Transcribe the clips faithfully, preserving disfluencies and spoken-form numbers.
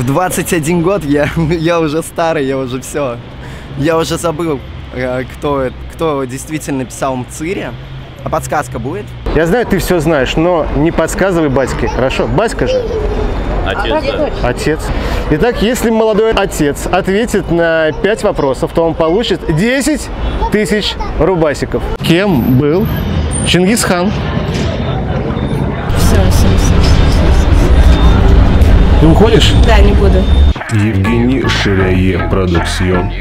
В двадцать один год я, я уже старый, я уже все. Я уже забыл, кто, кто действительно писал Мцири. А подсказка будет? Я знаю, ты все знаешь, но не подсказывай батьке, хорошо? Батька же. Отец, да. Отец. Итак, если молодой отец ответит на пять вопросов, то он получит десять тысяч рубасиков. Кем был Чингисхан? Все, все, все. Ты уходишь? Да, не буду. Евгений Ширяе Продуксьон.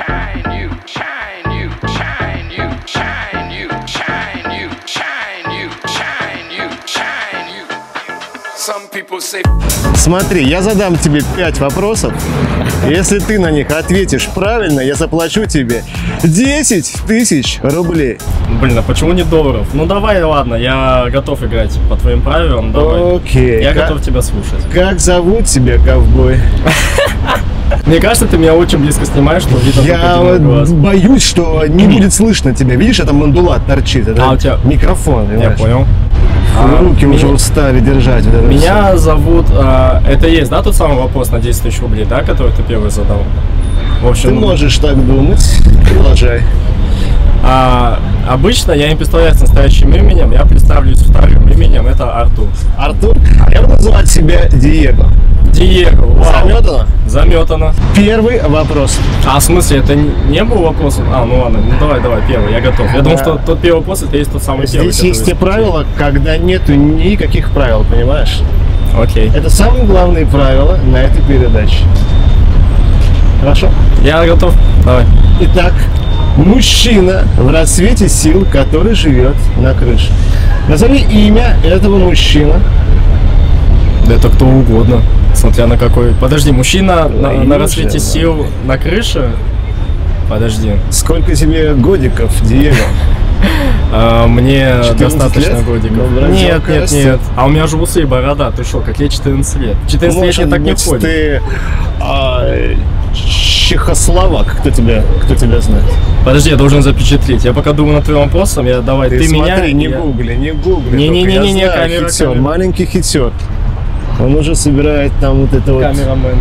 Смотри, я задам тебе пять вопросов. Если ты на них ответишь правильно, я заплачу тебе десять тысяч рублей. Блин, а почему не долларов? Ну давай, ладно, я готов играть по твоим правилам. Давай. Окей. Я как, готов тебя слушать. Как зовут тебя, ковбой? Мне кажется, ты меня очень близко снимаешь, что видно Я только один глаз. боюсь, что не будет слышно тебя. Видишь, это мандулат торчит. Это А, у тебя микрофон, Я понимаешь? понял. Руки А, уже меня- устали держать. Вот это Меня всё. зовут... а, это есть, да, тот самый вопрос на десять тысяч рублей, да, который ты первый задал? В общем, Ты можешь так думать. Продолжай. а, обычно я не представляюсь настоящим именем, я представлюсь вторым именем, это Артур. Артур, я буду называть себя Диего. Диего, вау. Заметано? Заметано. Первый вопрос. А в смысле, это не не был вопрос? А, ну ладно, ну давай, давай, первый, я готов. Я думал, что тот первый вопрос, это есть тот самый первый. Здесь есть те который- правила, когда нету никаких правил, понимаешь? Окей. Это самые главные правила на этой передаче. Хорошо? Я готов. Давай. Итак, мужчина в расцвете сил, который живет на крыше. Назови имя этого мужчины. Да это кто угодно. Смотря на какой. Подожди, мужчина на, на Южа, рассвете да. сил на крыше? Подожди. Сколько тебе годиков, Диего? А, мне четырнадцать достаточно лет? годиков. Ну, вроде Нет, около нет, растет. нет. А у меня же усы и борода. Ты что, как я четырнадцать лет? четырнадцать лет я так не быть, ходит. ты а, чехословак, кто тебя, кто тебя знает? Подожди, я должен запечатлеть. Я пока думаю над твоим вопросом. Я давай, ты, Ты, меня. смотри, не я- гугли, не гугли. Не-не-не-не, только я знаю, камера, хитер, камера. маленький хитер. Он уже собирает там вот это вот. Камерамен.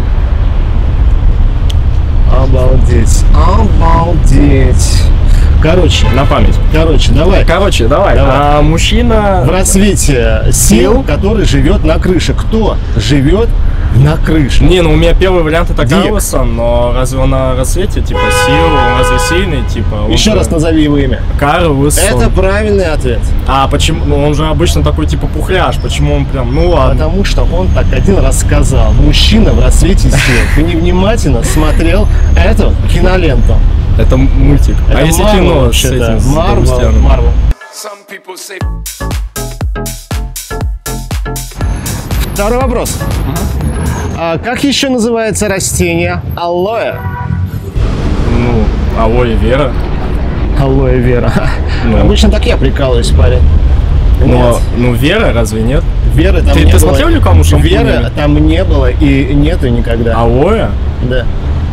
Обалдеть. Обалдеть. Короче, На память. короче, давай. Короче, давай. Давай. А, мужчина. В расцвете сил, который живет на крыше. Кто живет на крыше? Не, ну у меня первый вариант это Диего. Карлсон, но разве он на рассвете, типа, сил, он разве сильный, типа? он Еще же- раз назови его имя. Карлсон. Это правильный ответ. А почему? Ну он же обычно такой, типа, пухляж, почему он прям, ну ладно. Потому что он так один раз сказал. Мужчина в расцвете сил. Ты невнимательно смотрел эту киноленту. Это мультик. Это а если Marvel кино с вообще-то. этим, с Marvel, Галустяном? Marvel. Some people say Второй вопрос. А как еще называется растение алоэ? Ну, алоэ вера. Алоэ вера. Ну. Обычно так я прикалываюсь, парень. Но, Нет. ну, вера разве нет? Веры там Ты- не ты было. смотрел рекламу шампуня? Веры там не было и нету никогда. Алоэ? Да.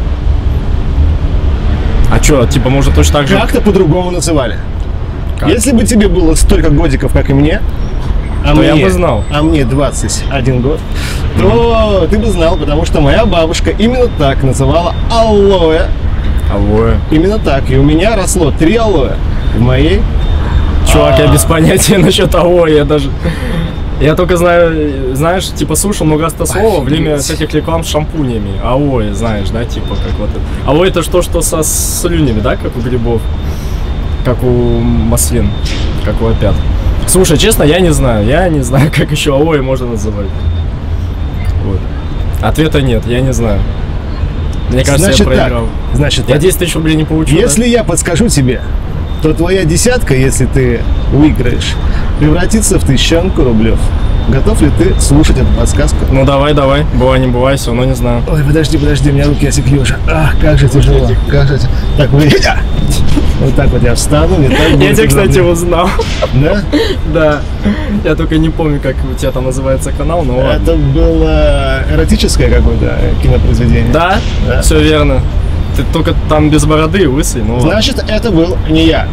А что, типа, может точно так же? Как-то по-другому называли. Как? Если бы тебе было столько годиков, как и мне, а То мне, я бы знал. а мне двадцать один год, то ты бы знал, потому что моя бабушка именно так называла алоэ. Алоэ. Именно так. И у меня росло три алоэ в моей. Чувак, я А. без понятия насчет алоэ, я даже... Я только знаю, знаешь, типа слушал много раз это слово время всяких реклам с шампунями. Алоэ, знаешь, да, типа как вот это. Алоэ это что, что со слюнями, да, как у грибов? Как у маслин, как у опят. Слушай, честно, я не знаю, я не знаю, как еще алоэ можно называть. Вот. Ответа нет, я не знаю. Мне кажется, Значит я так. проиграл. Значит Я так. десять тысяч рублей не получу. да? Если я подскажу тебе, то твоя десятка, если ты выиграешь, превратится в тысячанку рублев. Готов ли ты слушать эту подсказку? Ну давай, давай, бывай, не бывай, все равно не знаю. Ой, подожди, подожди, у меня руки осекли уже. Ах, как же тяжело. Как же тя- Так, вы... Вот так вот я встану, мне так Я будет тебя, кстати, удобнее. узнал. Да? Да. Я только не помню, как у тебя там называется канал, но ладно. Это было эротическое какое-то кинопроизведение. Да, Да. все верно. Ты только там без бороды и лысый, ну ладно. Значит, это был не я.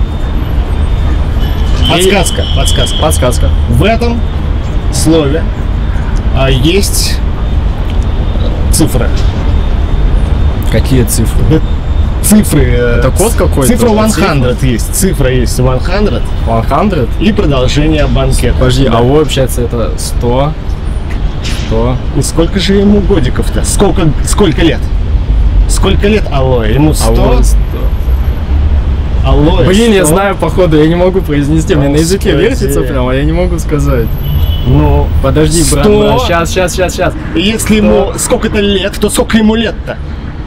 Подсказка, подсказка. Подсказка. В этом слове а, есть цифры. Какие цифры? Цифры. Это код какой-то? Цифра Цифра? сто есть. Цифра есть сто. сто? И продолжение банкета. Подожди, Да. а вы, общается, это сто? сто? И сколько же ему годиков-то? Сколько, сколько лет? Сколько лет Алоэ? Ему сто? Алоэ сто. Алоэ Блин, я сто? знаю, походу, я не могу произнести. Мне на языке Господи. вертится прямо, а я не могу сказать. Ну, Подожди, брат, сто? брат, сейчас, сейчас, сейчас, сейчас. и если ему сколько-то лет, то сколько ему лет-то?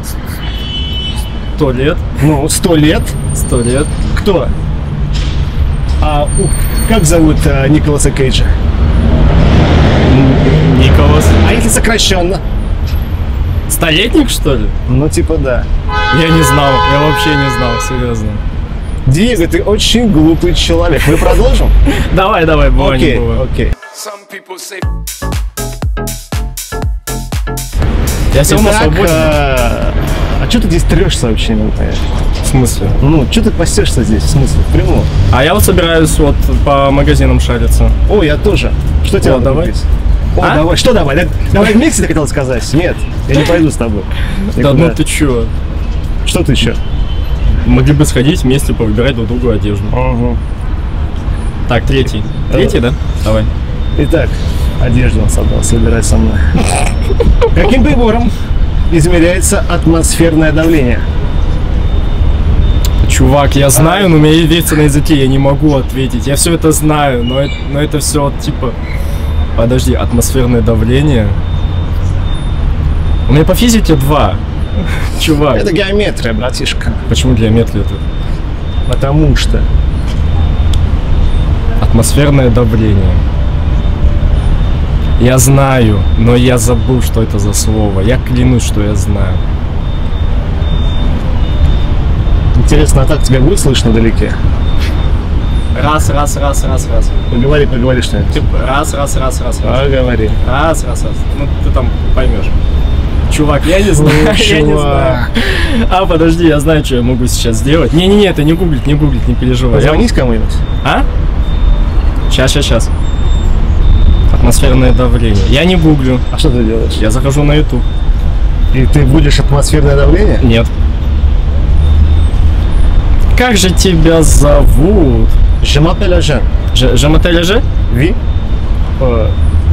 Сто лет, Ну, сто лет. сто лет. Кто? А у- как зовут а, Николаса Кейджа? Николас. А если сокращенно? Столетник, что ли? Ну, типа да. Я не знал, я вообще не знал, серьезно. Диего, ты очень глупый человек. Мы продолжим? Давай, давай, бывай, не Окей, бывай. окей. Я все равно Итак, свободен. а а что ты здесь трешься вообще? Не знаю. В смысле? Ну, что ты пасешься здесь? В смысле? В прямом. А я вот собираюсь вот по магазинам шариться. О, я тоже. Что тебе О, надо давай. купить? О, А? давай. Что давай? Да- Давай вместе, ты хотел сказать? Нет, я не пойду с тобой. Да Никуда. ну ты чё? Что ты еще? Могли бы сходить вместе, повыбирать друг другу одежду. Так, третий. Третий, да? Давай. Итак, одежду он собрал собирать со мной. Каким прибором измеряется атмосферное давление? Чувак, я знаю, но у меня вертится на языке, я не могу ответить. Я все это знаю, но это, но это все вот типа... Подожди, атмосферное давление? У меня по физике два. Чувак. Это геометрия, братишка. Почему геометрия это? Потому что Атмосферное давление. Я знаю, но я забыл, что это за слово. Я клянусь, что я знаю. интересно, а так тебя будет слышно вдалеке? Раз, раз, раз, раз, раз. Поговори, поговори что-нибудь. Типа раз, раз, раз, раз, раз. Поговори. Раз, раз, раз. Ну, ты там поймешь. Чувак, я не знаю, я не знаю. А, подожди, я знаю, что я могу сейчас сделать. Не-не-не, это не гуглить, не гуглить, не переживай. Я- Позвонить кому-нибудь? А? Сейчас, сейчас, сейчас. Атмосферное давление. Я не гуглю. А что ты делаешь? Я захожу на YouTube. И ты будешь атмосферное давление? Нет. Как же тебя зовут? Je m'appelle Jean. Ж- Жамотеля Ж? Ви? Э,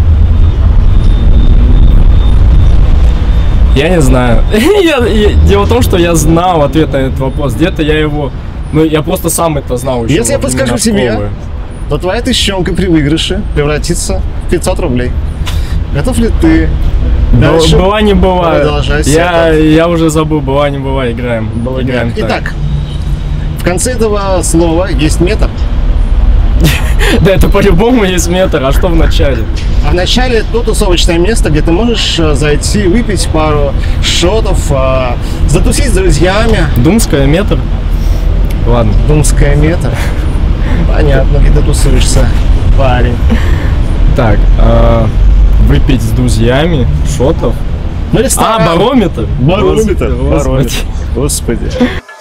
Я не знаю. Я- я- Дело в том, что я знал ответ на этот вопрос. Где-то я его... Ну, я просто сам это знал еще. Если я во времена подскажу тебе, школы. то твоя тысячонка при выигрыше превратится в пятьсот рублей. Готов ли ты дальше? Б- Была не была. продолжать Я, сетап? я уже забыл, была не была. Играем. Играем так. Итак, в конце этого слова есть метр, Да это по-любому есть метр. А что в начале? а в начале то тусовочное место, где ты можешь э, зайти, выпить пару шотов, э, затусить с друзьями. Думская метр? Ладно. Думская метр. Понятно, где ты тусуешься, парень. Так, а, выпить с друзьями шотов. Ну, А, ресторан. барометр? Барометр. Господи, Барометр. Господи. Господи.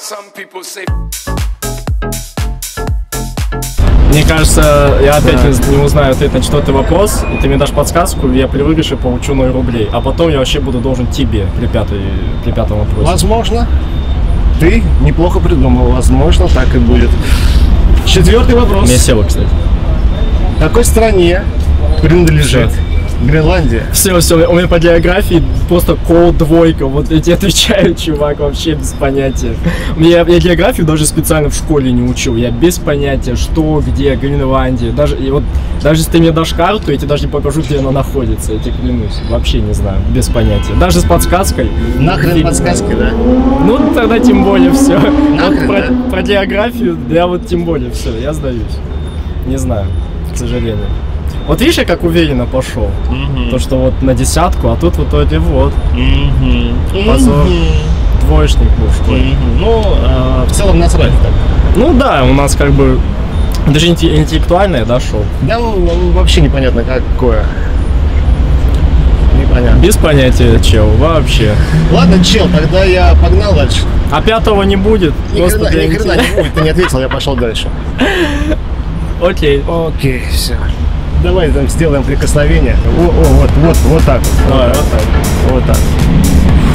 Мне кажется, я опять не, не узнаю ответ на четвертый вопрос, и ты мне дашь подсказку, я при выигрыше получу ноль рублей. А потом я вообще буду должен тебе при, пятой, при пятом вопросе. Возможно. Ты неплохо придумал. Возможно, так и будет. Четвертый вопрос. Мне село, кстати. Какой стране принадлежит Гренландия? Все, все, у меня по географии просто кол двойка. Вот я тебе отвечаю, чувак, вообще без понятия. Я, я географию даже специально в школе не учил. Я без понятия, что, где, Гренландия. Даже, и вот, даже если ты мне дашь карту, я тебе даже не покажу, где она находится. Я тебе клянусь. Вообще не знаю, без понятия. Даже с подсказкой. Нахрен подсказки, да? Ну, тогда тем более все. Нахрен, про, да? про географию, я вот тем более все, я сдаюсь. Не знаю, к сожалению. Вот видишь, я как уверенно пошел. То, что вот на десятку, а тут в итоге вот. Позор. Двоечник был в школе. Ну, э, в целом насрать так. Ну да, у нас как бы даже инте- интеллектуальное, да, шоу. Да, ну, ну, вообще непонятно какое. Непонятно. Без понятия, чел, вообще. Ладно, чел, тогда я погнал дальше. А пятого не будет. Ни Просто хрена, для ни хрена инте- не будет, ты не ответил, я пошел дальше. Окей. Окей, все. Давай там сделаем прикосновение. О, о, вот, вот, вот так. Вот, Давай, так. вот так. Вот так.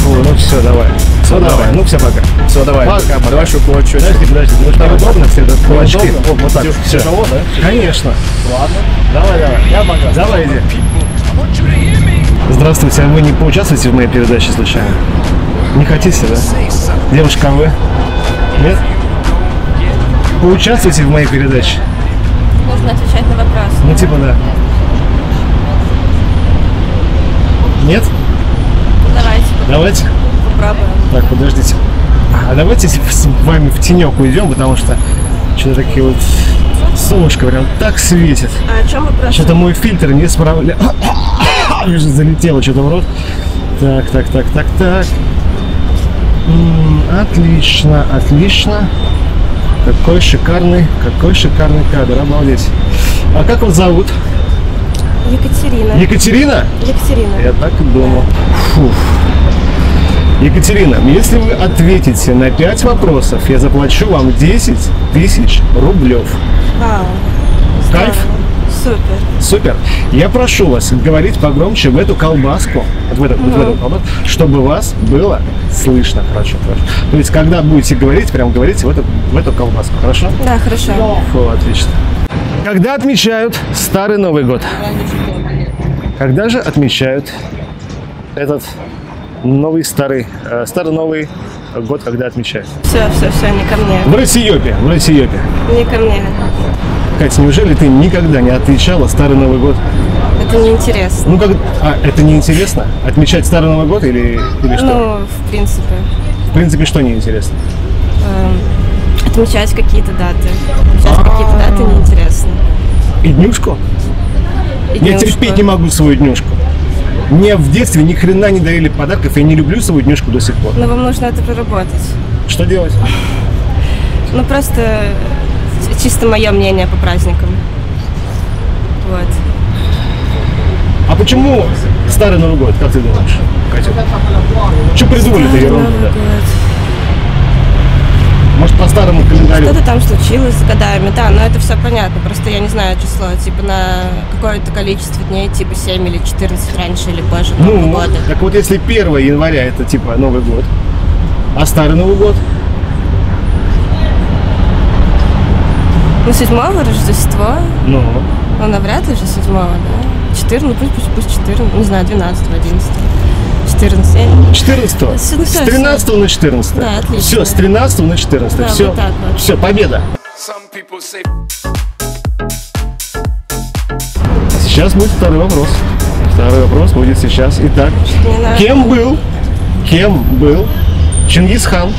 Фу, ну все, давай. Все, давай. давай. Ну все, пока. Все, давай. Пока, пока. Давай еще кулачок. Подожди, подожди. Ну что, удобно все это кулачки? Удобно? Вот, вот так. Тяж- Всё. Тяжело, да? Конечно. Ладно. Давай, давай. Я пока. Давай, иди. Здравствуйте, а вы не поучаствуете в моей передаче случайно? Не хотите, да? Девушка, а вы? Нет? Поучаствуйте в моей передаче? Нужно отвечать на вопрос. Ну типа да. Нет? Давайте Давайте. попробуем. Так, подождите. А давайте с с вами в тенек уйдем, потому что что-то такие вот солнышко прям так светит. А о чем вопрос? Что-то мой фильтр не справляет. Залетело что-то в рот. Так, так, так, так, так. М, Отлично, отлично. Какой шикарный, какой шикарный кадр, обалдеть. А как вас зовут? Екатерина. Екатерина? Екатерина. Я так и думал. Фух. Екатерина, если вы ответите на пять вопросов, я заплачу вам десять тысяч рублев. Вау. Кайф? Супер. Супер. Я прошу вас говорить погромче в эту колбаску, вот в, эту, вот в эту колбаску, чтобы вас было слышно хорошо, хорошо. То есть, когда будете говорить, прям говорите в эту, в эту колбаску, хорошо? Да, хорошо. Фу, отлично. Когда отмечают Старый Новый год? Когда же отмечают этот новый старый, э, Старый Новый год, когда отмечают? Все, все, все, не ко мне. В Россиёпе, в Россиёпе. Не ко мне. Катя, неужели ты никогда не отмечала Старый Новый год? Это неинтересно. Ну как, а это неинтересно? Отмечать Старый Новый год или, или что? Ну, в принципе. В принципе, что неинтересно? эм, Отмечать какие-то даты. Отмечать какие-то даты неинтересно. И днюшку? И Я днюшку. терпеть не могу свою днюшку. Мне в детстве ни хрена не дарили подарков, я не люблю свою днюшку до сих пор. Но вам нужно это проработать. Что делать? Ну, просто чисто мое мнение по праздникам. Вот. А почему Старый Новый год, как ты думаешь, Катя? Что придумали-то ерунду? Новый Да? год. Может, по старому календарю? Что-то там случилось с годами, да, но это все понятно, просто я не знаю число, типа на какое-то количество дней, типа семь или четырнадцать раньше или позже Нового Ну, года. так вот, если первого января это типа Новый год, а Старый Новый год? Ну, седьмого Рождество, Ну, ну, навряд ли же седьмого, да? четырнадцатого, пусть, пусть, пусть четырнадцатого, не знаю, двенадцатого, одиннадцатого, четырнадцатого, я не- четырнадцатого. С- ну, С всё, тринадцатого на четырнадцатое. Да, отлично. Все, с тринадцатого на четырнадцатое. Да, Все, вот так вот. все, победа. Сейчас будет второй вопрос. Второй вопрос будет сейчас. Итак, Не знаю. кем был, кем был Чингисхан?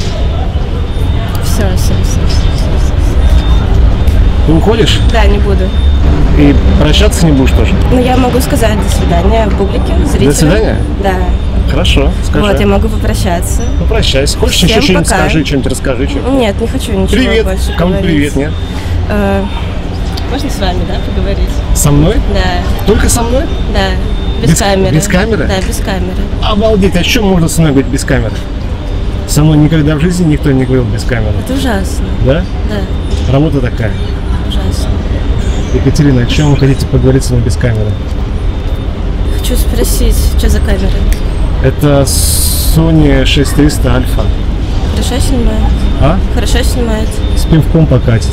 Все, все, все, все. Ты уходишь Да, не буду. и прощаться не будешь тоже? Но я могу сказать до свидания публике, зрителям. свидания? Да. Хорошо, скажи. Вот, я могу попрощаться. Ну, прощайся. Хочешь Всем еще что-нибудь пока. скажи, что-нибудь расскажи? Что? Нет, не хочу ничего Привет. больше Кому говорить. привет, нет? Э, Можно с вами, да, поговорить? Со мной? Да, Только со мной? да. Без, Без- камеры. без камеры? Да, без камеры. Обалдеть, о чем можно со мной говорить без камеры? Со мной никогда в жизни никто не говорил без камеры. Это ужасно. Да? Да, Работа такая. ужасно. Екатерина, о чем вы хотите поговорить со мной без камеры? Хочу спросить, что за камера? Это Sony шесть триста Alpha. Хорошо снимает? А? Хорошо снимает. С пивком покатит.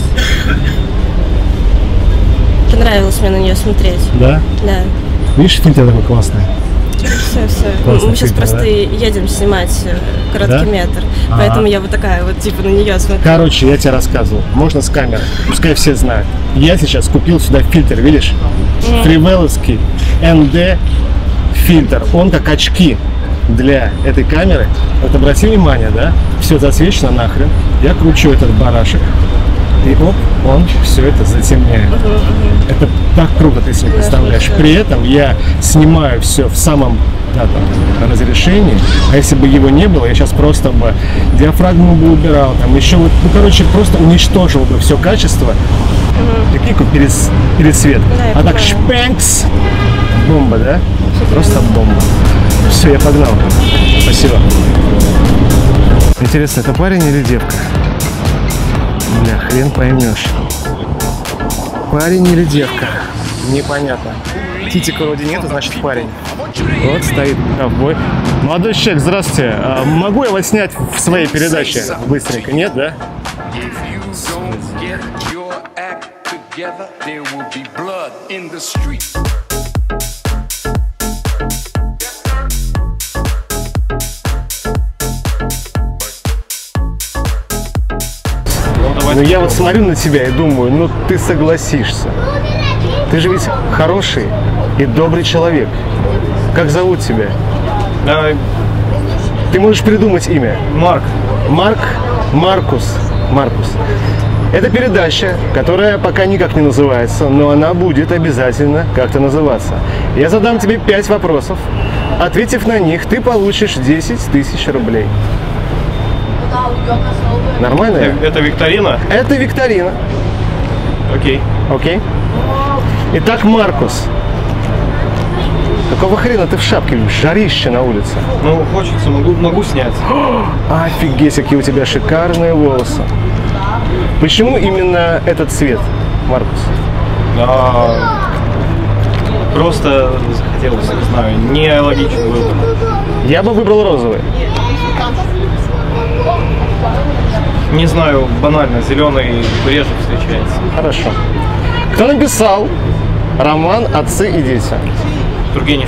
Понравилось мне на нее смотреть. Да? Да. Видишь, фильтр такой классный. Все, все. Классный Мы сейчас фильтр, просто да? едем снимать э, короткий Да? метр. Ага. Поэтому я вот такая вот, типа, на нее смотрю. Короче, я тебе рассказывал. Можно с камеры. Пускай все знают. Я сейчас купил сюда фильтр, видишь? Фривеловский эн дэ фильтр. Он как очки для этой камеры. Вот обрати внимание, да? Все засвечено нахрен. Я кручу этот барашек. И оп, он все это затемняет. Это так круто, ты себе представляешь. слушаю. При этом я снимаю все в самом да, там, разрешении. А если бы его не было, я сейчас просто бы диафрагму бы убирал. Там еще вот, ну короче, просто уничтожил бы все качество. Прикинь, какой перес, пересвет. Да, я а так понимаю. шпенкс. Бомба, да? Просто бомба. Все, я погнал. Спасибо. Интересно, это парень или девка? Бля, хрен поймешь. Парень или девка? Непонятно. Титика вроде нету, значит парень. Вот стоит. Ковбой. Молодой человек, здравствуйте. А могу я вас снять в своей передаче? Быстренько, нет, да? Ну я вот смотрю на тебя и думаю, ну ты согласишься. Ты же ведь хороший и добрый человек. Как зовут тебя? Давай. Ты можешь придумать имя? Марк. Марк? Маркус. Маркус. Это передача, которая пока никак не называется, но она будет обязательно как-то называться. Я задам тебе пять вопросов. Ответив на них, ты получишь десять тысяч рублей. Нормально? Это викторина? Это викторина. Окей. Окей. Итак, Маркус. Какого хрена ты в шапке? Жарище на улице. Ну, хочется, могу, могу снять. Офигеть, какие у тебя шикарные волосы. Почему именно этот цвет, Маркус? А, просто захотелось, не знаю, не логичный выбор. Я бы выбрал розовый. Не знаю, банально, зеленый реже встречается. Хорошо. Кто написал роман «Отцы и дети»? Тургенев.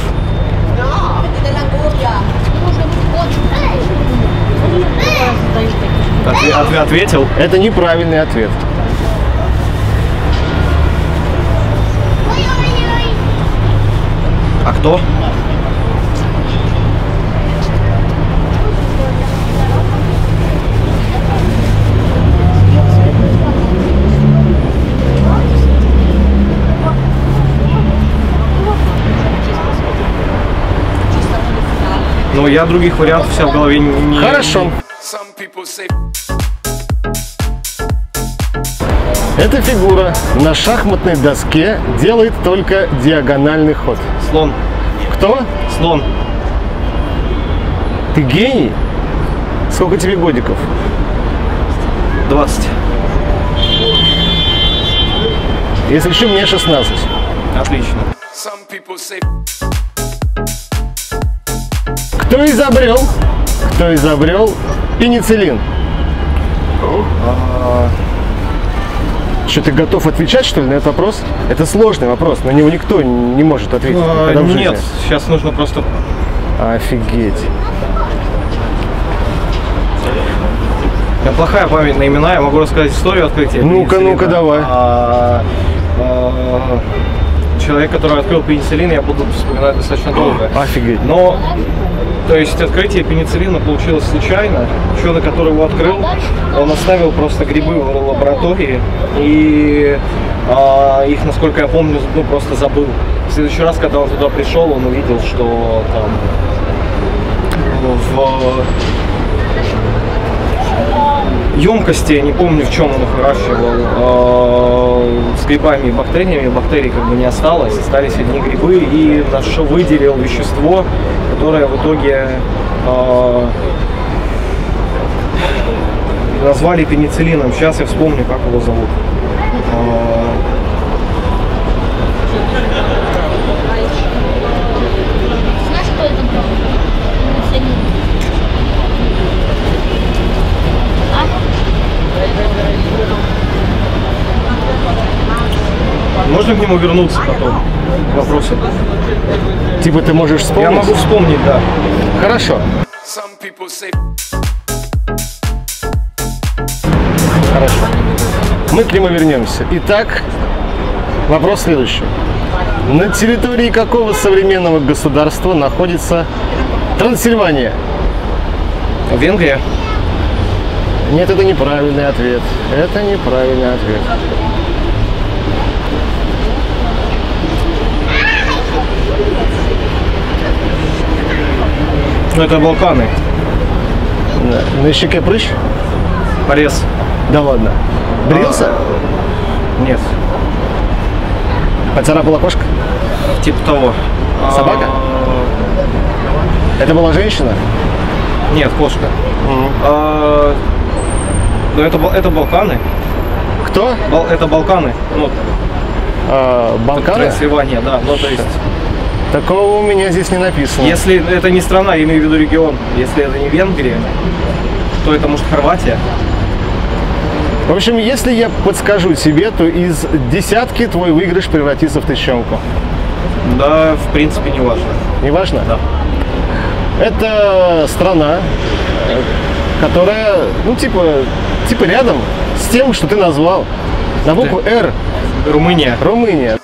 Отве- отве- ответил. Это неправильный ответ. А кто? Ну, я других вариантов себя в голове не... Хорошо. Эта фигура на шахматной доске делает только диагональный ход. Слон. Кто? Слон. Ты гений? Сколько тебе годиков? двадцать. Если что, мне шестнадцать. Отлично. Кто изобрел? Кто изобрел пенициллин? А, Что, ты готов отвечать, что ли, на этот вопрос? Это сложный вопрос, на него никто не может ответить. а, никогда в жизни. нет, сейчас нужно просто... Офигеть. У меня плохая память на имена, я могу рассказать историю открытия. Ну-ка, пенициллина. ну-ка, давай. А, а, человек, который открыл пенициллин, я буду вспоминать достаточно долго. Офигеть. Но, то есть, открытие пенициллина получилось случайно. Ученый, который его открыл, он оставил просто грибы в лаборатории и а, их, насколько я помню, ну, просто забыл. В следующий раз, когда он туда пришел, он увидел, что там в емкости, не помню, в чем он их выращивал, э, с грибами и бактериями, бактерий как бы не осталось, остались одни грибы, и нашел, выделил вещество, которое в итоге э, назвали пенициллином. Сейчас я вспомню, как его зовут. Э, Знаешь, кто это был? Можно к нему вернуться потом? Вопросы. Типа ты можешь вспомнить? Я могу вспомнить, да. Хорошо. Хорошо. Мы к нему вернемся. Итак, вопрос следующий. На территории какого современного государства находится Трансильвания? Венгрия. Нет, это неправильный ответ. Это неправильный ответ. Ну, это Балканы. На, на щеке прыщ? Порез. Да ладно. Брился? Нет. Поцарапала кошка? Типа того. Собака? А, Это была женщина? Нет, кошка. А, ну, это, Бал- это Балканы. Кто? Бал- это Балканы. Ну, А, Балканы? Трансильвания, да. Ну, то есть... Такого у меня здесь не написано. Если это не страна, я имею в виду регион. Если это не Венгрия, то это может Хорватия. В общем, если я подскажу тебе, то из десятки твой выигрыш превратится в тысячонку. Да, в принципе, не важно. Не важно? Да. Это страна, которая, ну, типа, типа рядом с тем, что ты назвал. На букву «Р». Румыния. Румыния.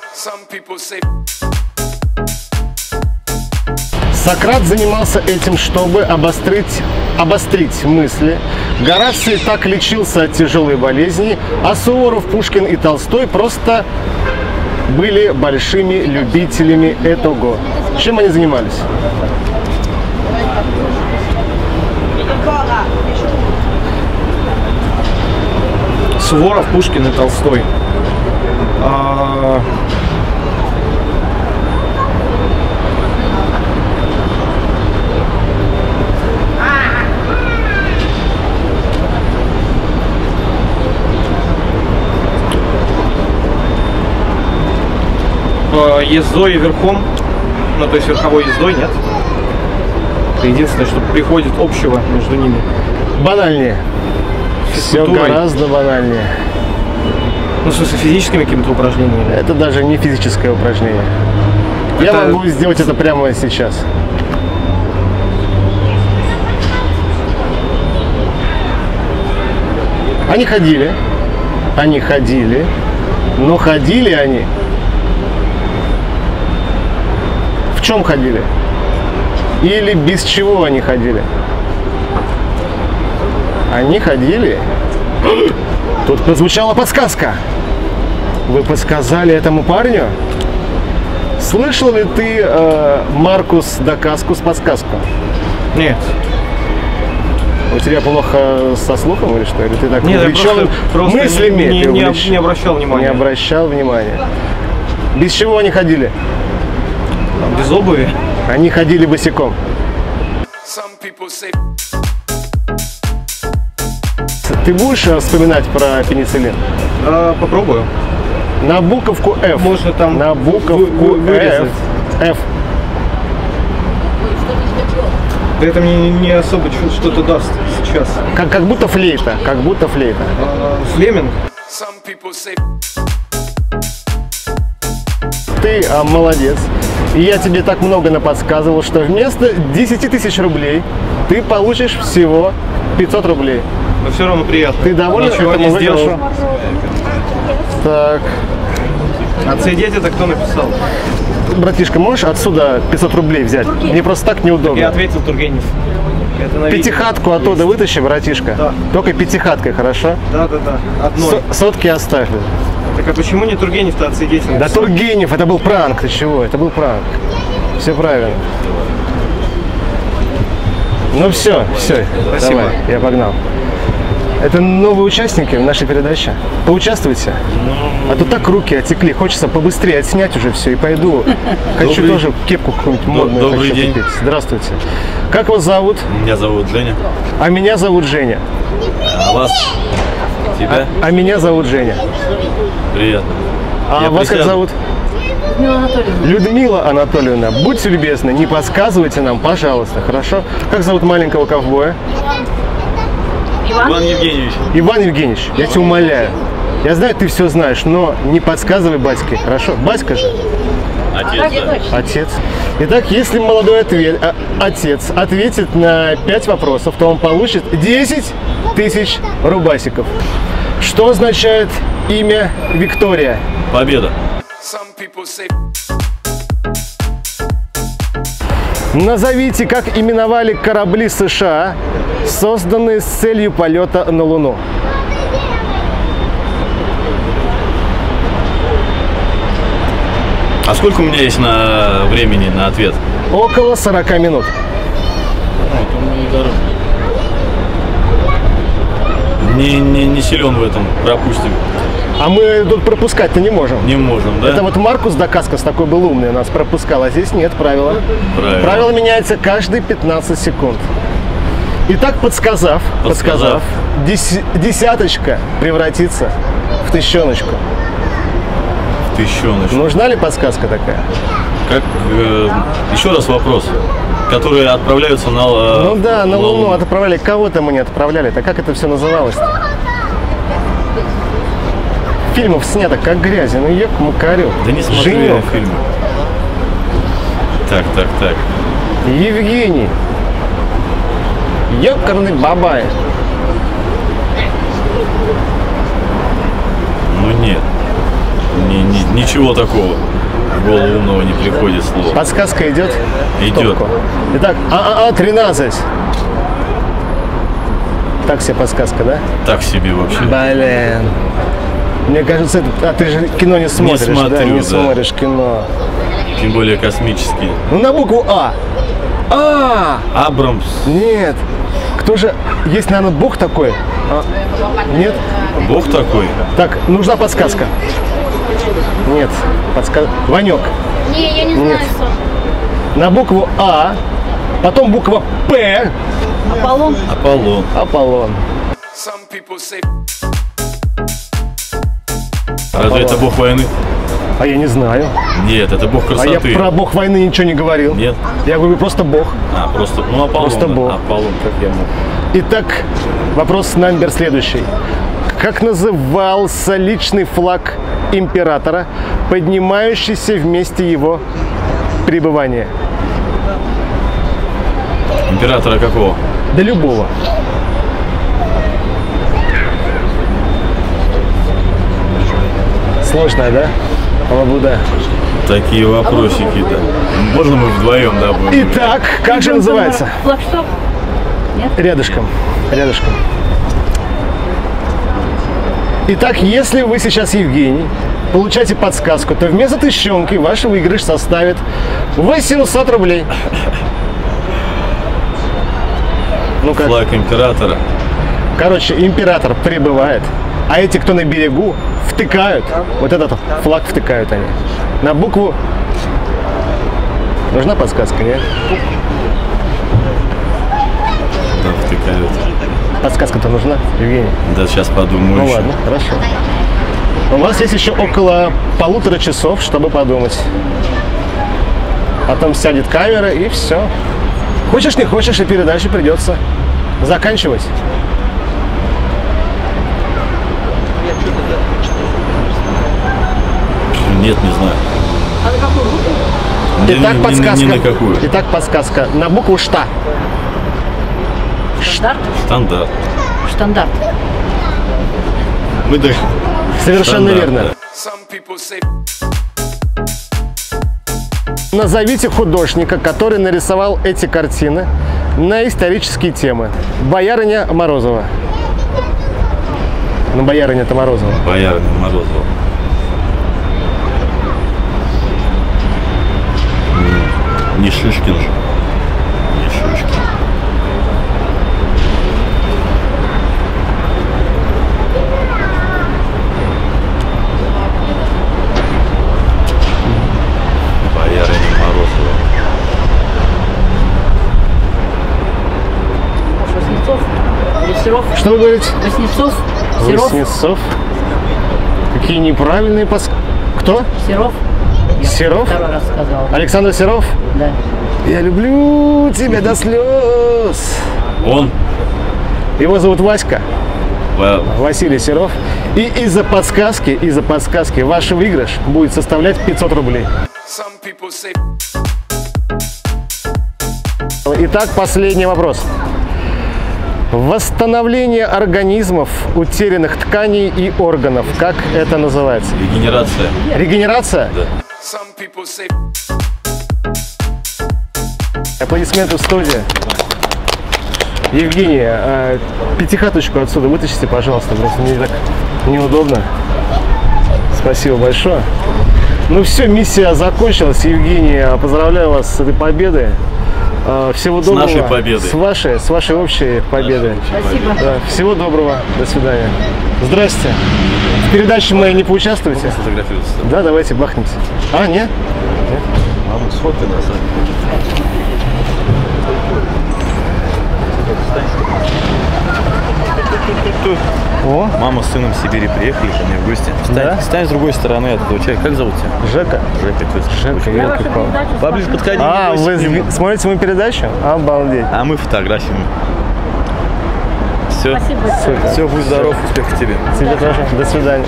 Сократ занимался этим, чтобы обострить, обострить мысли. Гораций так лечился от тяжелой болезни, а Суворов, Пушкин и Толстой просто были большими любителями этого. Чем они занимались? Суворов, Пушкин и Толстой. А... Ездой верхом, ну то есть верховой ездой, нет? Это единственное, что приходит общего между ними. Банальнее. Все гораздо банальнее. Ну, в смысле, физическими какими-то упражнениями? Это даже не физическое упражнение. Это... Я могу сделать это прямо сейчас. Они ходили. Они ходили. Но ходили они. В чем ходили? Или без чего они ходили? Они ходили. Тут прозвучала подсказка. Вы подсказали этому парню? Слышал ли ты э, Маркус Дакаскус подсказку? Нет. У тебя плохо со слухом или что? Или ты так Нет, увлечен просто, мыслями? Не, не, ты не, увлеч... не обращал внимания. Не обращал внимания. Без чего они ходили? Без обуви? Они ходили босиком. Ты будешь вспоминать про пенициллин? А, попробую. На буковку F. Можно там на буковку F. F. Это мне не особо что-то даст сейчас. Как, как будто флейта. Как будто флейта. А, Флеминг. Ты а, молодец. И я тебе так много наподсказывал, что вместо десяти тысяч рублей ты получишь всего пятьсот рублей. Но все равно приятно. Ты доволен Ничего этому не сделал. выигрышу? Так. Отсидеть это кто написал? Братишка, можешь отсюда пятьсот рублей взять? Мне просто так неудобно. Я ответил Тургенев. Это на Пятихатку видео оттуда есть. вытащи, братишка. Да. Только пятихаткой, хорошо? Да, да, да. Одной. Со- сотки оставь. Так а почему не Тургенев-то отсидеть написал? Да Тургенев, это был пранк, ты чего? Это был пранк. Все правильно. Ну все, все. Спасибо. Давай, я погнал. Это новые участники нашей передачи. Поучаствуйте. А то так руки отекли. Хочется побыстрее отснять уже все и пойду. Хочу Добрый... тоже кепку какую-нибудь модную. Добрый хочу день. купить. Здравствуйте. Как вас зовут? Меня зовут Женя. А меня зовут Женя. А вас? Тебя? А, а меня зовут Женя. Приятно. А Я вас как присяду. зовут? Людмила Анатольевна, будьте любезны, не подсказывайте нам, пожалуйста, хорошо? Как зовут маленького ковбоя? Иван Евгеньевич. Иван Евгеньевич, я тебя умоляю. Я знаю, ты все знаешь, но не подсказывай батьке, хорошо? Батька же. Отец, да. Отец. Итак, если молодой ответ, а, отец ответит на пять вопросов, то он получит десять тысяч рубасиков. Что означает имя Виктория? Победа. Назовите, как именовали корабли США, созданные с целью полета на Луну. А сколько у меня есть на времени на ответ? Около сорока минут. Не, не, не силен в этом, пропустим. А мы тут пропускать-то не можем. Не можем, да? Это вот Маркус Дакаскас такой был умный, нас пропускал, а здесь нет правила. Правильно. Правило меняется каждые пятнадцать секунд. Итак, подсказав, подсказав, Подсказав. дес- десяточка превратится в тысячоночку. Тыщеныш. Нужна ли подсказка такая? Как, э, еще раз вопрос. Которые отправляются на... э, Ну да, на Луну. Луну отправляли. Кого-то мы не отправляли. Так как это все называлось? Фильмов снято как грязи. Ну ек макарю. Да не смотрю я Женек. фильмы. Так, так, так. Евгений. Ёкарный бабай. Ну нет. Ни- ни- ничего такого. В голову умного не приходит слово. Подсказка идет? Идет. Итак, ААА тринадцать. Так себе подсказка, да? Так себе вообще. Блин. Мне кажется, это... А ты же кино не смотришь, да? смотрю, Не да. смотришь кино. Тем более космические. Ну на букву А. А! Абрамс. Нет. Кто же... Есть, наверное, бог такой? А, нет? Бог такой. Так, нужна подсказка. Нет. Подсказка. Ванек. Не, я не Нет. знаю, что. На букву А. Потом буква П. Аполлон. Аполлон. Аполлон. Разве это бог войны? А я не знаю. Нет, это бог А я красоты. про бог войны ничего не говорил. Нет. Я говорю просто бог. А, просто, ну, Аполлон. Просто да. бог. Аполлон, как я мог. Итак, вопрос номер следующий. Как назывался личный флаг императора, поднимающийся вместе его пребывания? Императора какого? Да любого. Сложная, да? Лабуда. Такие вопросики, да. Можно мы вдвоем, да, будем? Итак, как же называется? Флагшток. Рядышком. Рядышком. Итак, если вы сейчас Евгений, получаете подсказку, то вместо тыщенки ваш выигрыш составит восемьсот рублей. Ну как? Флаг императора. Короче, император прибывает, а эти, кто на берегу, втыкают. Вот этот флаг втыкают они. На букву... Нужна подсказка, нет? Да, втыкают. Подсказка-то нужна, Евгений? Да, сейчас подумаю Ну еще. ладно, хорошо. У вас есть еще около полутора часов, чтобы подумать. Потом сядет камера и все. Хочешь, не хочешь, и передачу придется заканчивать. Нет, не знаю. Ни- Итак, ни- ни- подсказка. Ни на какую. Итак, подсказка. На букву «Шта». Штандарт? Стандарт. Штандарт. Мы да. Совершенно Стандарт, верно. Назовите художника, который нарисовал эти картины на исторические темы. Боярыня Морозова. Ну, боярыня-то Морозова. да. Боярыня Морозова. М, Не Шишкин же. Не Шишкин. Боярыня Морозова. Воснецов? Или Серов? Что вы говорите? Воснецов? Серов? Воснецов. Какие неправильные пос... Кто? Серов? Серов? Второй раз сказал. Александр Серов? Да. Я люблю тебя до слез. Он. Его зовут Васька. Ва- Василий Серов. И из-за подсказки, из-за подсказки ваш выигрыш будет составлять пятьсот рублей. Итак, последний вопрос. Восстановление организмов, утерянных тканей и органов. Как это называется? Регенерация. Регенерация? Да. Аплодисменты в студии. Евгений, а, пятихаточку отсюда вытащите, пожалуйста. Просто мне так неудобно. Спасибо большое. Ну все, миссия закончилась. Евгений, поздравляю вас с этой победой. А, Всего доброго. нашей победой. С вашей, с вашей общей победой. Спасибо. Да, всего доброго. До свидания. Здрасте. В передаче мы не поучаствуете? Фотографироваться. Да, давайте бахнемся. А, нет? Мама, сфоткай нас. О, Мама с сыном в Сибири приехали ко мне в гости. Встань, Да? встань с другой стороны от этого человека. Как зовут тебя? Жека. Жека. то есть Жека, очень елки-палки. Поближе подходи. А, не бойся, вы не зв- бойся. смотрите мою передачу? Обалдеть. А мы фотографиями. Все. Спасибо. Супер. Все, будь здоров, успехов тебе. Тебе тоже. До свидания.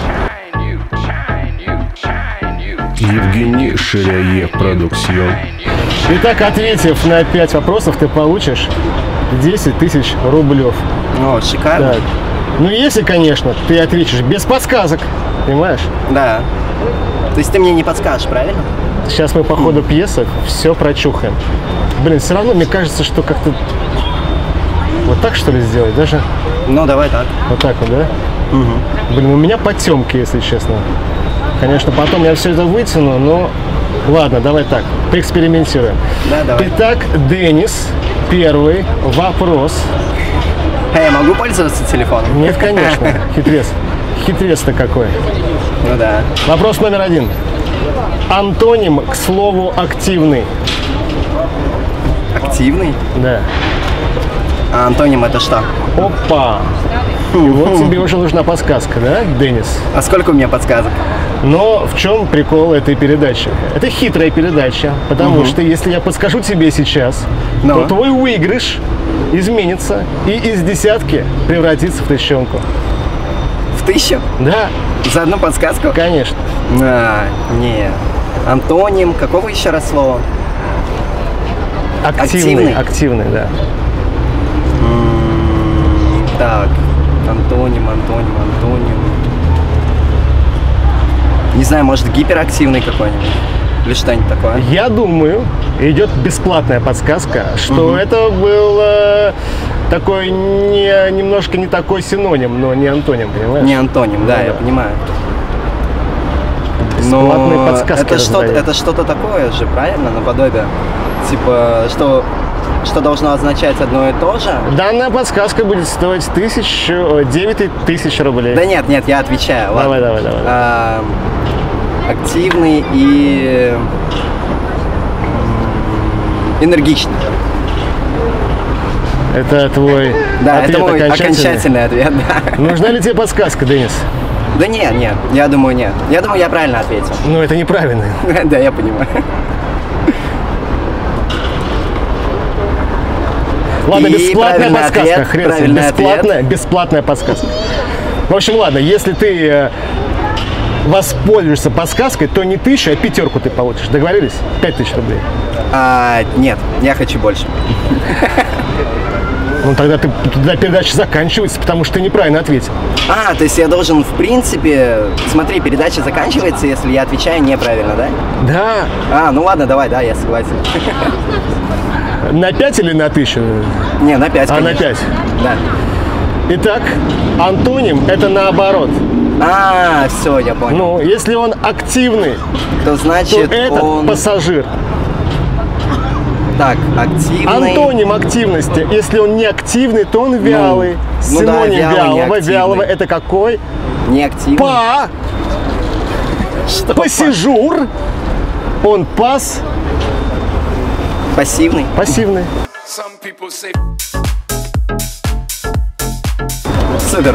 Евгений Ширяе Продуксьон. Итак, ответив на пять вопросов, ты получишь десять тысяч рублев. О, шикарно. Так. Ну, если, конечно, ты ответишь без подсказок, понимаешь? Да. То есть ты мне не подскажешь, правильно? Сейчас мы по ходу пьесы все прочухаем. Блин, все равно мне кажется, что как-то вот так, что ли, сделать? Даже Ну, давай так. вот так вот, да? Блин, у меня потемки, если честно. Конечно, потом я все это вытяну, но ладно, давай так, поэкспериментируем. Да, давай. Итак, Денис, первый вопрос. А я могу пользоваться телефоном? Нет, конечно, хитрец. Хитрец-то какой. Ну да. Вопрос номер один. Антоним к слову активный. Активный. Да. А антоним это что? Опа. И вот тебе уже нужна подсказка, да, Денис? А сколько у меня подсказок? Но в чем прикол этой передачи? Это хитрая передача, потому что если я подскажу тебе сейчас, Ну? то твой выигрыш изменится и из десятки превратится в тысячонку. В тысячу? Да, За одну подсказку? конечно. А, не. Антоним. Какого еще раз слова? Активный, Активный? активный, да. М, Так. Антоним, антоним, антоним. Не знаю, может гиперактивный какой-нибудь? Или что-нибудь такое? Я думаю, идет бесплатная подсказка, что это был э, такой не, немножко не такой синоним, но не антоним, понимаешь? Не антоним, да, Ну я да. понимаю. Бесплатные Но подсказки это что-то, раздают. это что-то такое же, правильно, наподобие? Типа, что, что должно означать одно и то же? Данная подсказка будет стоить тысячу, девять тысяч рублей. Да нет, нет, я отвечаю. Ладно. Давай, давай, давай. А, активный и м, энергичный. Это твой Да, ответ это мой окончательный? окончательный ответ. Да. Нужна ли тебе подсказка, Денис? Да нет, нет, я думаю, нет. Я думаю, я правильно ответил. Ну, это неправильно. Да, я понимаю. Ладно, И бесплатная правильный подсказка. ответ, Хрен с ним. правильный бесплатная, ответ. бесплатная подсказка. В общем, ладно, если ты э, воспользуешься подсказкой, то не тысячу, а пятерку ты получишь. Договорились? Пять тысяч рублей. А, нет, я хочу больше. Ну, тогда, ты, тогда передача заканчивается, потому что ты неправильно ответил. А, то есть я должен, в принципе... Смотри, передача заканчивается, если я отвечаю неправильно, да? Да. А, ну ладно, давай, да, я согласен. На пять или на тысячу? Не, на пять, А, на конечно. пять. Да. Итак, антоним – это наоборот. А, все, я понял. Ну, если он активный, То то значит, этот он... пассажир. Так, активный... Антоним активности. Если он не активный, то он вялый. ну да, Синоним вялый, вялого. неактивный. Вялого – это какой? Неактивный. Па. Что? Пассажир. Он пас. Пассивный. Пассивный. Супер.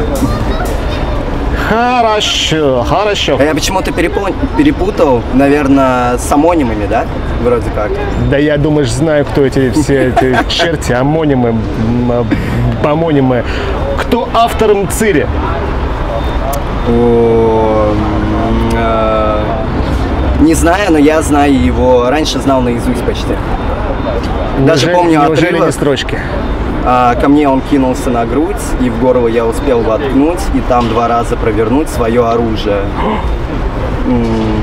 Хорошо, хорошо. А я почему-то перепу- перепутал, наверное, с амонимами, да? Вроде как. Да я, думаешь, знаю, кто эти все эти черти, амонимы, м, помонимы. Кто автор Мцири? О, м, э, Не знаю, но я знаю его. Раньше знал наизусть почти. Даже Неужели- помню неужели отрывок. не строчки? А, ко мне он кинулся на грудь, и в горло я успел воткнуть, и там два раза провернуть свое оружие. М,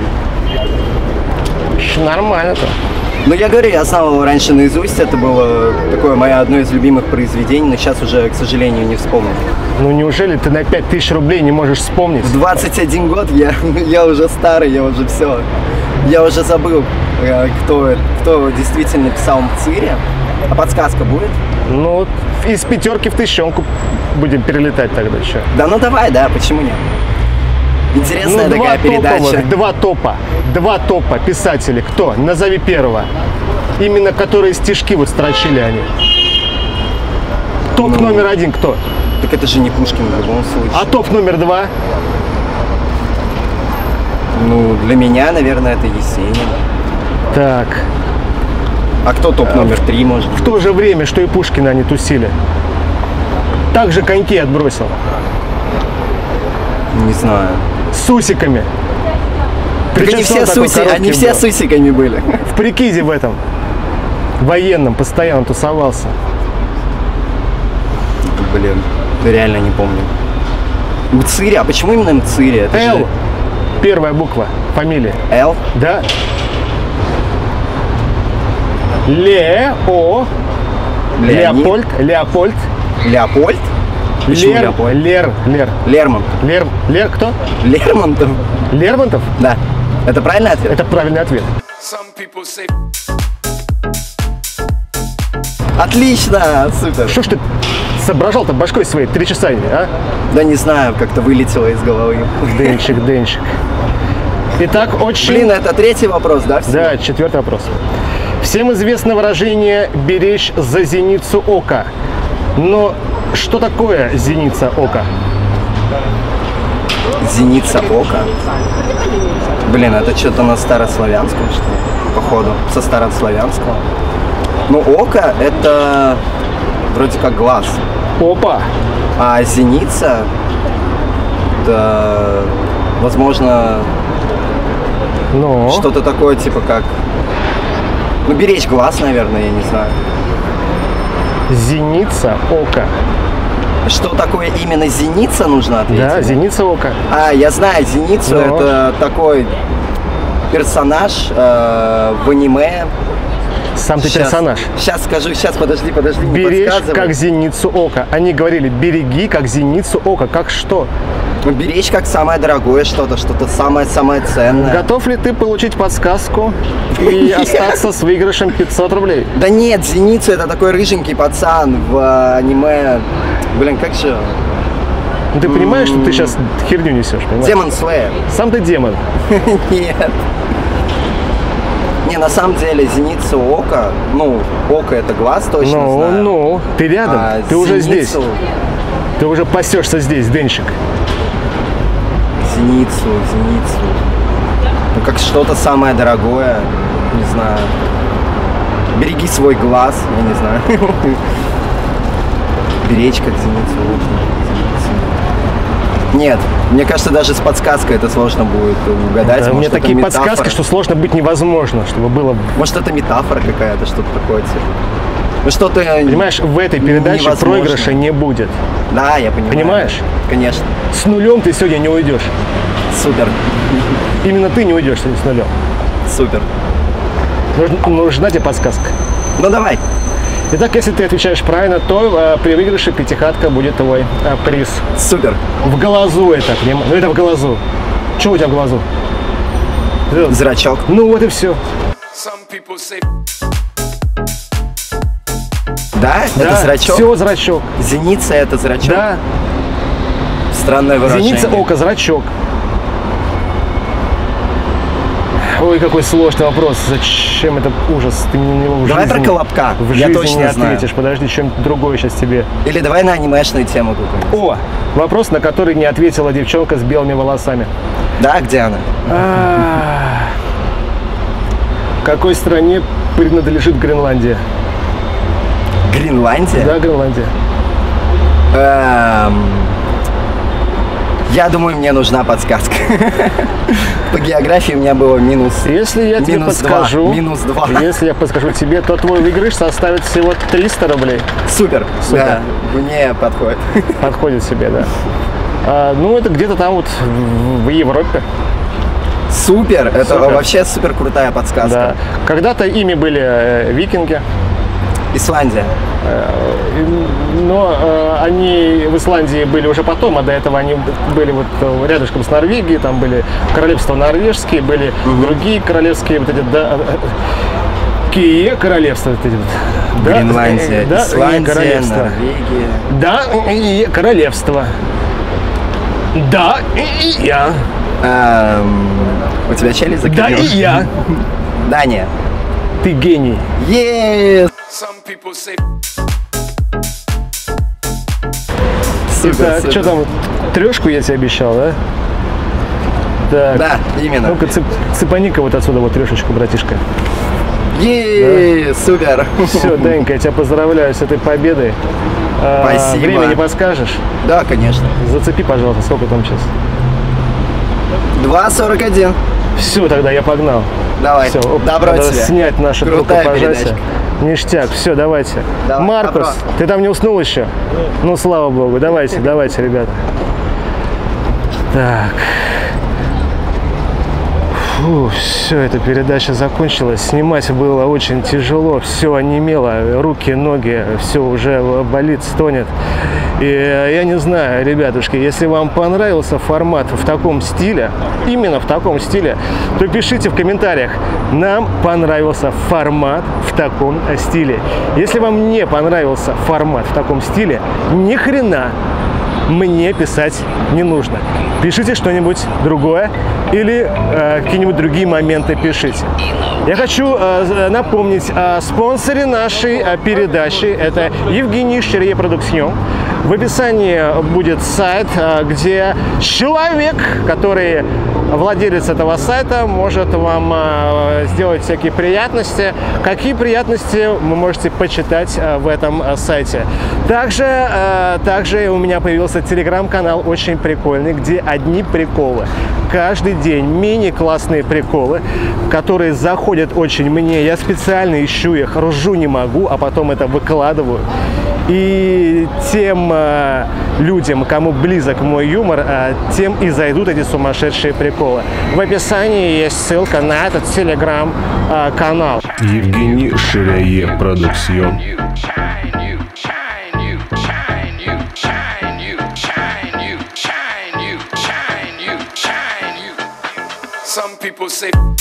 Нормально-то. Ну, я говорю, я знал его раньше наизусть, это было такое мое одно из любимых произведений, но сейчас уже, к сожалению, не вспомню. Ну неужели ты на пять тысяч рублей не можешь вспомнить? В двадцать один год я, я уже старый, я уже все. Я уже забыл, э, кто, кто действительно писал Мцири. А подсказка будет? Ну, из пятерки в тысячонку будем перелетать тогда еще. Да ну давай, да, почему нет? Интересная Ну, такая два передача. топовых, два топа, два топа писателей. Кто? Назови первого. Именно которые стишки вот строчили они. Топ Ну. номер один кто? Так это же не Пушкин в любом случае. А топ номер два? Ну, для меня, наверное, это Есенин. Так. А кто топ номер три, может? В то же время, что и Пушкина они тусили. Также коньки отбросил. Не знаю. С усиками. Так они все, такой суси, короткий они все был. с усиками были. В прикиде в этом. Военном постоянно тусовался. Блин, реально не помню. Мцири, а почему именно Мцири? Это Л. же Первая буква. Фамилия. Л? Да. Лео. Леонид? Леопольд. Леопольд. Леопольд? Почему Лер. Леопольд? Лер. Лер. Лермонтов. Лер. Лер кто? Лермонтов? Лермонтов? Да. Это правильный ответ? Это правильный ответ. Отлично! Супер! Что ж ты соображал-то башкой своей три часа, а? Да не знаю, как-то вылетело из головы. Денчик, денчик. Итак, очень... Блин, это третий вопрос, да? всего? Да, четвертый вопрос. Всем известно выражение «беречь за зеницу ока». Но что такое зеница ока? Зеница ока. Блин, это что-то на старославянском, что ли? Походу, со старославянского. Ну, око — это вроде как глаз. Опа! А зеница — это, возможно, Ну? что-то такое, типа как... Ну, беречь глаз, наверное, я не знаю. Зеница ока. Что такое именно зеница, нужно ответить? Да, зеница ока. А, я знаю, зеницу. Ну. Это такой персонаж э, в аниме. Сам ты Щас- персонаж. Сейчас скажу, сейчас, подожди, подожди, не Беречь подсказывай. как зеницу ока. Они говорили, береги как зеницу ока. Как что? Ну, беречь как самое дорогое что-то, что-то самое-самое ценное. Готов ли ты получить подсказку и остаться с выигрышем пятьсот рублей? Да нет, зеницу — это такой рыженький пацан в э, аниме. Блин, как же? Ну, ты понимаешь, что ты сейчас херню несешь, понимаешь? Демон Слэйер. Сам ты демон. Нет. Не, на самом деле, зеницу ока, ну, око — это глаз, точно Ну, знаю. ну, ты рядом, А ты уже здесь. зеницу- Ты уже пасешься здесь, Денчик. Зеницу, зеницу. Ну, как что-то самое дорогое, не знаю. Береги свой глаз, я не знаю. Беречь как зеницу. Зеницу. Нет, мне кажется, даже с подсказкой это сложно будет угадать. Да, у меня Может, это такие метафора. подсказки, что сложно быть невозможно, чтобы было... Может, это метафора какая-то, что-то такое, типа. Ну, что-то... Понимаешь, в этой передаче невозможно. проигрыша не будет. Да, я понимаю. Понимаешь? Конечно. С нулем ты сегодня не уйдешь. Супер. Именно ты не уйдешь сегодня с нулем. Супер. Нужна, нужна тебе подсказка. Ну, давай. Итак, если ты отвечаешь правильно, то э, при выигрыше пятихатка будет твой э, приз. Супер. В глазу это, понимаешь? Ну это в глазу. Что у тебя в глазу? Зрачок. Ну вот и все. Да? Да, Это зрачок? все зрачок. Зеница — это зрачок? Да. Странное выражение. Зеница ока, зрачок. Ой, какой сложный вопрос. Зачем это ужас? Ты на него в Давай жизни, про Колобка. в Я жизни точно не знаю. ответишь. Подожди, чем-то другое сейчас тебе. Или давай на анимешную тему какую-нибудь. О, вопрос, на который не ответила девчонка с белыми волосами. Да, где она? А, какой стране принадлежит Гренландия? Гренландия? Да, Гренландия. Эм, Я думаю, мне нужна подсказка. По географии у меня было минус. Если я тебе Минус подскажу, два. Минус два. если я подскажу тебе, то твой выигрыш составит всего триста рублей. Супер. Супер. Да, мне подходит. Подходит себе, да. А, ну, это где-то там вот в, в Европе. Супер. Это Супер. вообще супер крутая подсказка. Да. Когда-то ими были э, викинги, Исландия. но э, они в Исландии были уже потом, а до этого они были вот э, рядышком с Норвегией, там были королевства норвежские, были другие королевские, вот эти, да, э, какие королевства, вот эти вот. Да, Гренландия, э, да, Исландия, королевства. Норвегия. Да, и королевство. Да, и я. Эм, у тебя челюсть Да, закрепила? и я. Дания. Ты гений. Yes! Супер, Так, супер. что там, трешку я тебе обещал, да? Так. Да, именно. Ну-ка, цып, цепани-ка вот отсюда вот трешечку, братишка. Е, супер. Все, Денька, я тебя поздравляю с этой победой. А, Спасибо. время не подскажешь? Да, конечно. Зацепи, пожалуйста, сколько там сейчас. два сорок один. Все, тогда я погнал. Давай. Все, Добро надо тебе. снять наше Крутая рукопожатие. передача. Ништяк, все, давайте. Давай, Маркус, добро. ты там не уснул еще? Ну, слава богу, давайте, давайте, ребята. Так. Фу, все, эта передача закончилась. Снимать было очень тяжело, все онемело, руки, ноги, все уже болит, стонет. И я не знаю, ребятушки, если вам понравился формат в таком стиле, именно в таком стиле, то пишите в комментариях, нам понравился формат в таком стиле. Если вам не понравился формат в таком стиле, ни хрена мне писать не нужно. Пишите что-нибудь другое или э, какие-нибудь другие моменты пишите. Я хочу э, напомнить о спонсоре нашей э, передачи. Это Евгений Шерье Продуксьон. В описании будет сайт, э, где человек, который владелец этого сайта, может вам э, сделать всякие приятности. Какие приятности вы можете почитать э, в этом э, сайте. Также, э, также у меня появился телеграм-канал очень прикольный, где одни приколы. Каждый день мини-классные приколы, которые заходят очень мне. Я специально ищу их, ржу не могу, а потом это выкладываю. И тем э, людям, кому близок мой юмор, э, тем и зайдут эти сумасшедшие приколы. В описании есть ссылка на этот телеграм-канал. Евгений Шерье Продуксьон. Some people say